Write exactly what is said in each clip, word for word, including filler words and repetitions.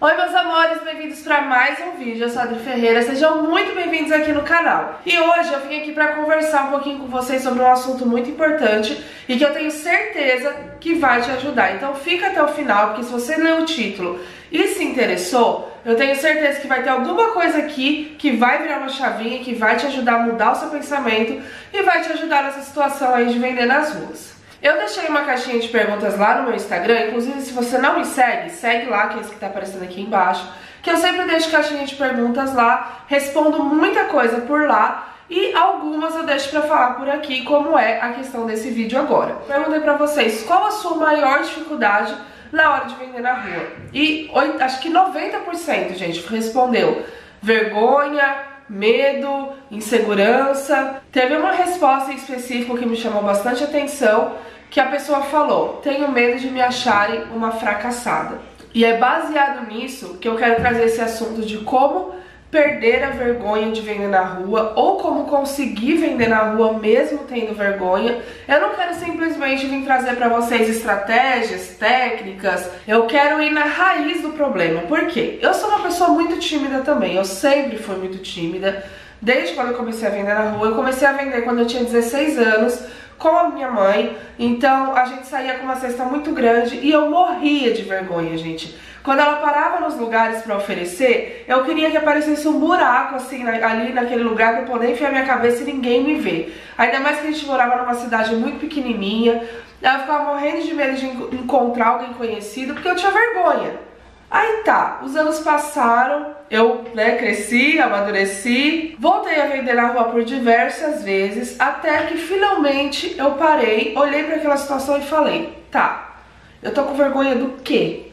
Oi meus amores, bem-vindos para mais um vídeo, eu sou a Adri Ferreira, sejam muito bem-vindos aqui no canal. E hoje eu vim aqui para conversar um pouquinho com vocês sobre um assunto muito importante e que eu tenho certeza que vai te ajudar. Então fica até o final, porque se você leu o título e se interessou, eu tenho certeza que vai ter alguma coisa aqui que vai virar uma chavinha, que vai te ajudar a mudar o seu pensamento e vai te ajudar nessa situação aí de vender nas ruas. Eu deixei uma caixinha de perguntas lá no meu Instagram, inclusive se você não me segue, segue lá, que é esse que tá aparecendo aqui embaixo, que eu sempre deixo caixinha de perguntas lá, respondo muita coisa por lá e algumas eu deixo pra falar por aqui, como é a questão desse vídeo agora. Perguntei pra vocês, qual a sua maior dificuldade na hora de vender na rua? E acho que noventa por cento, gente, respondeu vergonha, medo, insegurança. Teve uma resposta em específico que me chamou bastante atenção, que a pessoa falou: tenho medo de me acharem uma fracassada. E é baseado nisso que eu quero trazer esse assunto de como perder a vergonha de vender na rua, ou como conseguir vender na rua mesmo tendo vergonha. Eu não quero simplesmente vir trazer para vocês estratégias, técnicas, eu quero ir na raiz do problema. Por quê? Eu sou uma pessoa muito tímida também, eu sempre fui muito tímida, desde quando eu comecei a vender na rua. Eu comecei a vender quando eu tinha dezesseis anos, com a minha mãe, então a gente saía com uma cesta muito grande e eu morria de vergonha, gente. Quando ela parava nos lugares para oferecer, eu queria que aparecesse um buraco assim ali naquele lugar para eu poder enfiar minha cabeça e ninguém me ver. Ainda mais que a gente morava numa cidade muito pequenininha, eu ficava morrendo de medo de encontrar alguém conhecido porque eu tinha vergonha. Aí tá, os anos passaram, eu né, cresci, amadureci, voltei a vender na rua por diversas vezes, até que finalmente eu parei, olhei para aquela situação e falei: tá, eu tô com vergonha do quê?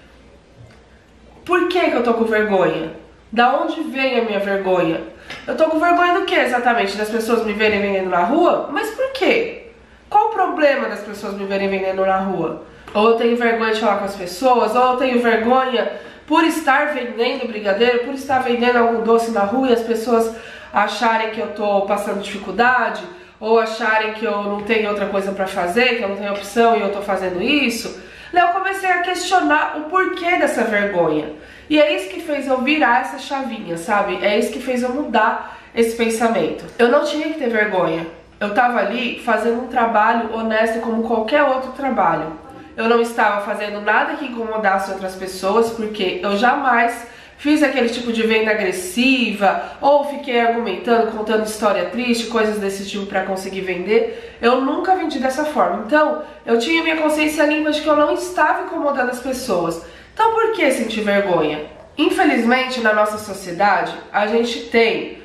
Por que que eu tô com vergonha? Da onde vem a minha vergonha? Eu tô com vergonha do que exatamente? Das pessoas me verem vendendo na rua? Mas por quê? Qual o problema das pessoas me verem vendendo na rua? Ou eu tenho vergonha de falar com as pessoas, ou eu tenho vergonha por estar vendendo brigadeiro, por estar vendendo algum doce na rua e as pessoas acharem que eu tô passando dificuldade, ou acharem que eu não tenho outra coisa pra fazer, que eu não tenho opção e eu tô fazendo isso. Eu comecei a questionar o porquê dessa vergonha. E é isso que fez eu virar essa chavinha, sabe? É isso que fez eu mudar esse pensamento. Eu não tinha que ter vergonha. Eu tava ali fazendo um trabalho honesto como qualquer outro trabalho. Eu não estava fazendo nada que incomodasse outras pessoas, porque eu jamais fiz aquele tipo de venda agressiva, ou fiquei argumentando, contando história triste, coisas desse tipo para conseguir vender. Eu nunca vendi dessa forma. Então, eu tinha minha consciência limpa de que eu não estava incomodando as pessoas. Então, por que sentir vergonha? Infelizmente, na nossa sociedade, a gente tem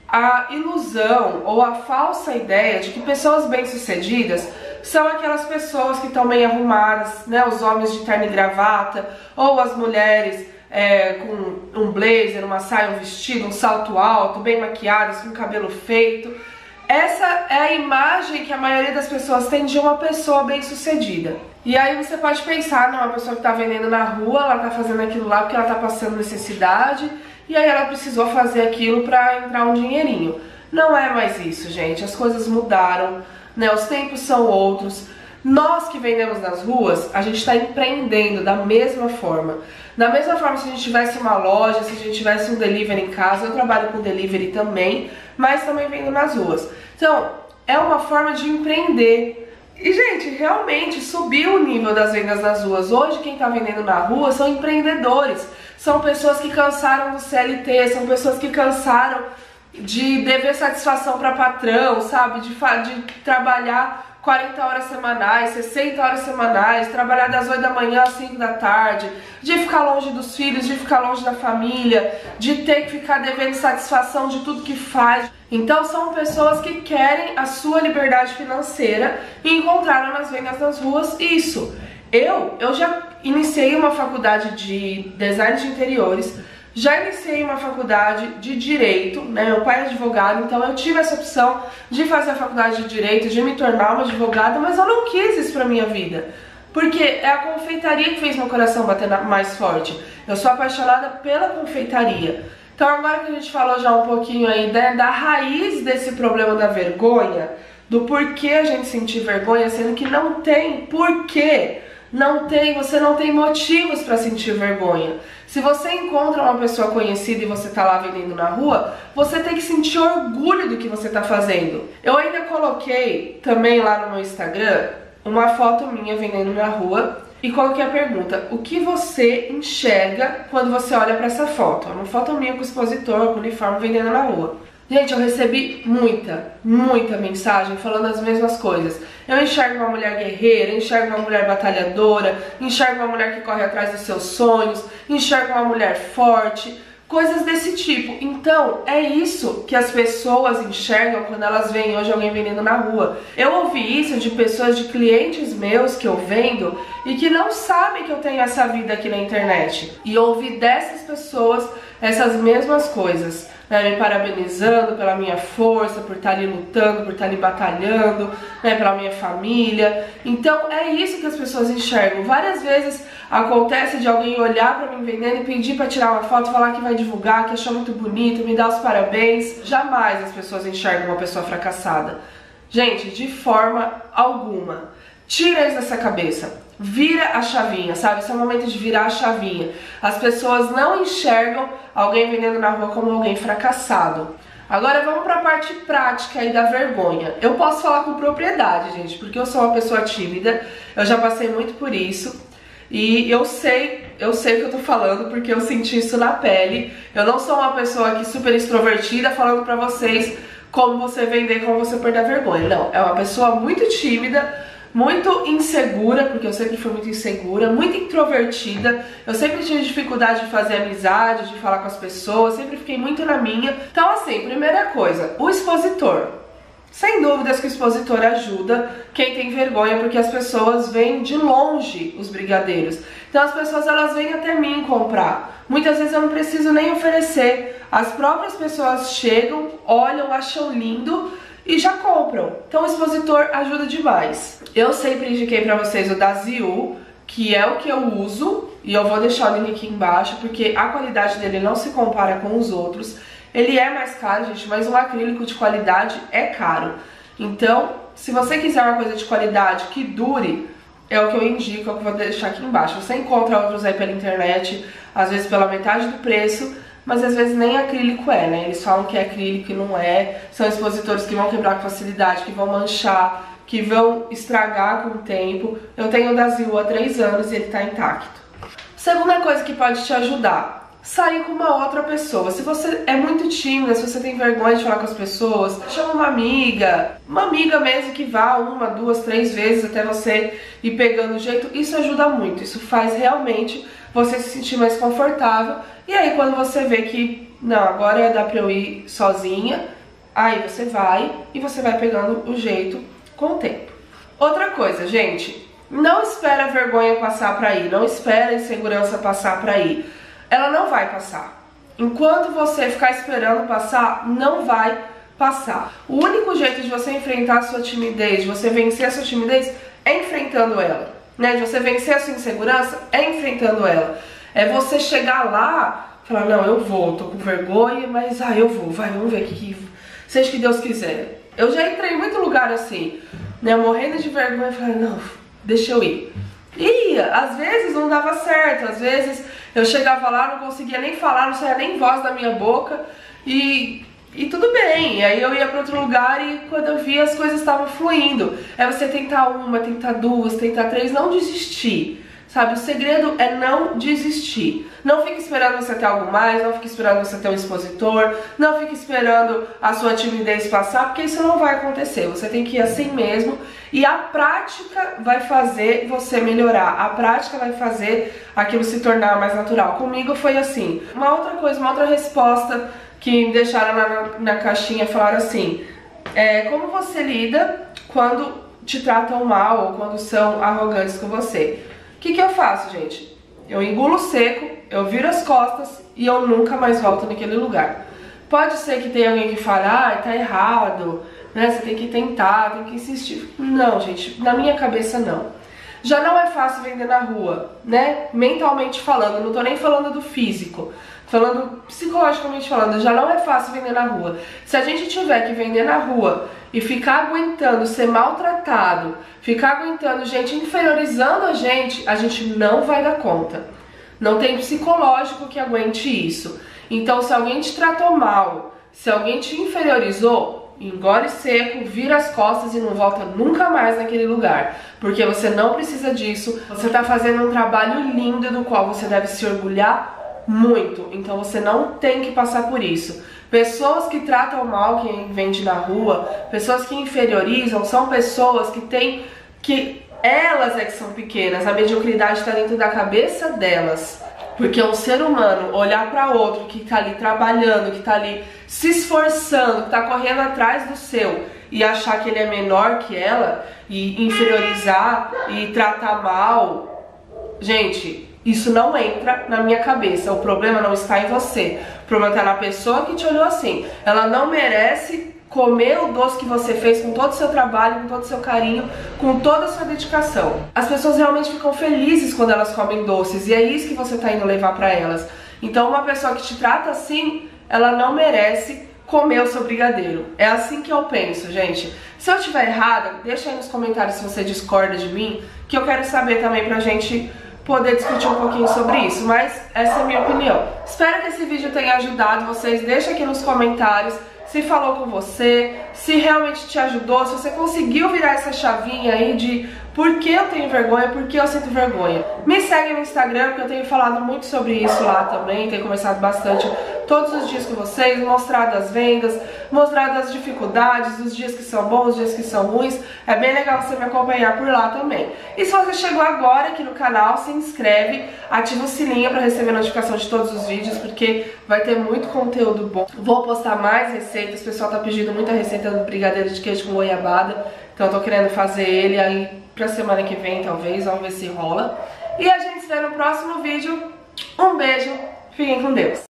a ilusão ou a falsa ideia de que pessoas bem-sucedidas são aquelas pessoas que estão bem arrumadas, né? Os homens de terno e gravata, ou as mulheres é, com um blazer, uma saia, um vestido, um salto alto, bem maquiadas, com cabelo feito. Essa é a imagem que a maioria das pessoas tem de uma pessoa bem-sucedida. E aí você pode pensar, não, uma pessoa que está vendendo na rua, ela está fazendo aquilo lá porque ela está passando necessidade, e aí ela precisou fazer aquilo para entrar um dinheirinho. Não é mais isso, gente. As coisas mudaram, né? Os tempos são outros. Nós que vendemos nas ruas, a gente está empreendendo da mesma forma. Da mesma forma, se a gente tivesse uma loja, se a gente tivesse um delivery em casa, eu trabalho com delivery também, mas também vendo nas ruas. Então, é uma forma de empreender. E, gente, realmente subiu o nível das vendas nas ruas. Hoje, quem está vendendo na rua são empreendedores. São pessoas que cansaram do C L T, são pessoas que cansaram de dever satisfação para patrão, sabe? De, de trabalhar quarenta horas semanais, sessenta horas semanais, trabalhar das oito da manhã às cinco da tarde, de ficar longe dos filhos, de ficar longe da família, de ter que ficar devendo satisfação de tudo que faz. Então são pessoas que querem a sua liberdade financeira e encontraram nas vendas nas ruas isso. Eu, eu já iniciei uma faculdade de design de interiores, já iniciei uma faculdade de Direito, né? Meu pai é advogado, então eu tive essa opção de fazer a faculdade de Direito, de me tornar uma advogada, mas eu não quis isso pra minha vida. Porque é a confeitaria que fez meu coração bater mais forte. Eu sou apaixonada pela confeitaria. Então agora que a gente falou já um pouquinho aí né, da raiz desse problema da vergonha, do porquê a gente sentir vergonha, sendo que não tem porquê Não tem, você não tem motivos para sentir vergonha. Se você encontra uma pessoa conhecida e você tá lá vendendo na rua, você tem que sentir orgulho do que você tá fazendo. Eu ainda coloquei também lá no meu Instagram uma foto minha vendendo na rua e coloquei a pergunta: o que você enxerga quando você olha para essa foto? É uma foto minha com o expositor, com o uniforme, vendendo na rua. Gente, eu recebi muita, muita mensagem falando as mesmas coisas. Eu enxergo uma mulher guerreira, enxergo uma mulher batalhadora, enxergo uma mulher que corre atrás dos seus sonhos, enxergo uma mulher forte, coisas desse tipo. Então, é isso que as pessoas enxergam quando elas veem hoje alguém vendendo na rua. Eu ouvi isso de pessoas, de clientes meus que eu vendo e que não sabem que eu tenho essa vida aqui na internet. E eu ouvi dessas pessoas essas mesmas coisas, né, me parabenizando pela minha força, por estar ali lutando, por estar ali batalhando, né, pela minha família. Então é isso que as pessoas enxergam. Várias vezes acontece de alguém olhar pra mim vendendo e pedir pra tirar uma foto, falar que vai divulgar, que achou muito bonito, me dar os parabéns. Jamais as pessoas enxergam uma pessoa fracassada. Gente, de forma alguma. Tira isso dessa cabeça. Vira a chavinha, sabe? Esse é o momento de virar a chavinha. As pessoas não enxergam alguém vendendo na rua como alguém fracassado. Agora vamos para a parte prática aí da vergonha. Eu posso falar com propriedade, gente, porque eu sou uma pessoa tímida. Eu já passei muito por isso. E eu sei, eu sei o que eu tô falando, porque eu senti isso na pele. Eu não sou uma pessoa aqui super extrovertida falando pra vocês como você vender, como você perder a vergonha. Não, é uma pessoa muito tímida, muito insegura, porque eu sempre fui muito insegura, muito introvertida. Eu sempre tive dificuldade de fazer amizade, de falar com as pessoas, sempre fiquei muito na minha. Então assim, primeira coisa, o expositor. Sem dúvidas que o expositor ajuda quem tem vergonha, porque as pessoas vêm de longe os brigadeiros. Então as pessoas elas vêm até mim comprar. Muitas vezes eu não preciso nem oferecer. As próprias pessoas chegam, olham, acham lindo e já compram. Então o expositor ajuda demais. Eu sempre indiquei pra vocês o da Ziu, que é o que eu uso, e eu vou deixar o link aqui embaixo, porque a qualidade dele não se compara com os outros. Ele é mais caro, gente, mas um acrílico de qualidade é caro. Então, se você quiser uma coisa de qualidade que dure, é o que eu indico, é o que eu vou deixar aqui embaixo. Você encontra outros aí pela internet, às vezes pela metade do preço, mas às vezes nem acrílico é, né? Eles falam que é acrílico e não é. São expositores que vão quebrar com facilidade, que vão manchar, que vão estragar com o tempo. Eu tenho o da Ziu há três anos e ele tá intacto. Segunda coisa que pode te ajudar: sair com uma outra pessoa. Se você é muito tímida, se você tem vergonha de falar com as pessoas, chama uma amiga, uma amiga mesmo que vá uma, duas, três vezes até você ir pegando o jeito. Isso ajuda muito, isso faz realmente você se sentir mais confortável. E aí quando você vê que, não, agora dá pra eu ir sozinha, aí você vai e você vai pegando o jeito com o tempo. Outra coisa, gente, não espera a vergonha passar pra ir, não espera a insegurança passar pra ir. Ela não vai passar. Enquanto você ficar esperando passar, não vai passar. O único jeito de você enfrentar a sua timidez, de você vencer a sua timidez, é enfrentando ela, né? De você vencer a sua insegurança, é enfrentando ela. É você chegar lá, falar, não, eu vou, tô com vergonha, mas ah, eu vou, vai, vamos ver o que, que seja o que Deus quiser. Eu já entrei em muito lugar assim, né? Morrendo de vergonha, falei, não, deixa eu ir. E às vezes não dava certo, às vezes eu chegava lá, não conseguia nem falar, não saía nem voz da minha boca e, e tudo bem. E aí eu ia para outro lugar e quando eu via as coisas estavam fluindo. É você tentar uma, tentar duas, tentar três, não desistir, sabe? O segredo é não desistir. Não fique esperando você ter algo mais, não fique esperando você ter um expositor, não fique esperando a sua timidez passar, porque isso não vai acontecer. Você tem que ir assim mesmo e a prática vai fazer você melhorar. A prática vai fazer aquilo se tornar mais natural. Comigo foi assim. Uma outra coisa, uma outra resposta que me deixaram lá na, na caixinha, falaram assim, é, como você lida quando te tratam mal ou quando são arrogantes com você? O que, que eu faço, gente? Eu engulo seco, eu viro as costas e eu nunca mais volto naquele lugar. Pode ser que tenha alguém que fale, ah, tá errado, né? Você tem que tentar, tem que insistir. Não, gente, na minha cabeça não. Já não é fácil vender na rua, né? Mentalmente falando, não tô nem falando do físico. falando psicologicamente falando, já não é fácil vender na rua. Se a gente tiver que vender na rua e ficar aguentando ser maltratado, ficar aguentando gente inferiorizando a gente, a gente não vai dar conta. Não tem psicológico que aguente isso. Então, se alguém te tratou mal, se alguém te inferiorizou, engole seco, vira as costas e não volta nunca mais naquele lugar. Porque você não precisa disso. Você está fazendo um trabalho lindo do qual você deve se orgulhar muito, então você não tem que passar por isso. Pessoas que tratam mal quem vende na rua, pessoas que inferiorizam, são pessoas que têm, que elas é que são pequenas, a mediocridade está dentro da cabeça delas. Porque um ser humano olhar para outro que tá ali trabalhando, que tá ali se esforçando, que tá correndo atrás do seu e achar que ele é menor que ela e inferiorizar e tratar mal, gente, isso não entra na minha cabeça. O problema não está em você. O problema está na pessoa que te olhou assim. Ela não merece comer o doce que você fez com todo o seu trabalho, com todo o seu carinho, com toda a sua dedicação. As pessoas realmente ficam felizes quando elas comem doces e é isso que você está indo levar para elas. Então uma pessoa que te trata assim, ela não merece comer o seu brigadeiro. É assim que eu penso, gente. Se eu estiver errada, deixa aí nos comentários se você discorda de mim, que eu quero saber também pra gente poder discutir um pouquinho sobre isso, mas essa é a minha opinião. Espero que esse vídeo tenha ajudado vocês, deixa aqui nos comentários se falou com você, se realmente te ajudou, se você conseguiu virar essa chavinha aí de por que eu tenho vergonha, por que eu sinto vergonha. Me segue no Instagram, porque eu tenho falado muito sobre isso lá também, tenho conversado bastante todos os dias com vocês, mostrado as vendas, mostrado as dificuldades, os dias que são bons, os dias que são ruins. É bem legal você me acompanhar por lá também. E se você chegou agora aqui no canal, se inscreve, ativa o sininho para receber notificação de todos os vídeos, porque vai ter muito conteúdo bom. Vou postar mais receitas, o pessoal tá pedindo muita receita do brigadeiro de queijo com goiabada, então eu tô querendo fazer ele aí pra semana que vem, talvez, vamos ver se rola. E a gente se vê no próximo vídeo. Um beijo, fiquem com Deus!